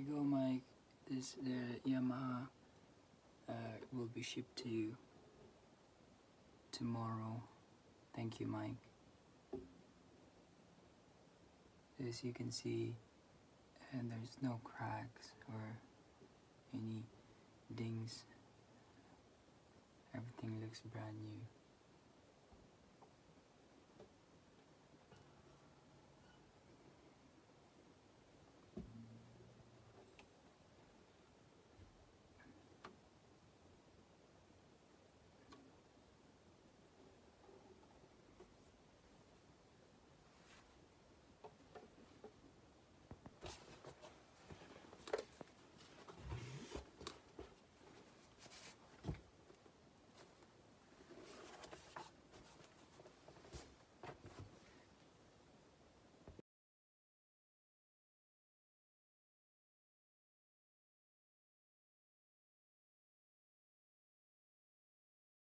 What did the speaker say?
you go, Mike. This Yamaha will be shipped to you tomorrow. Thank you, Mike. As you can see, and there's no cracks or any dings. Everything looks brand new.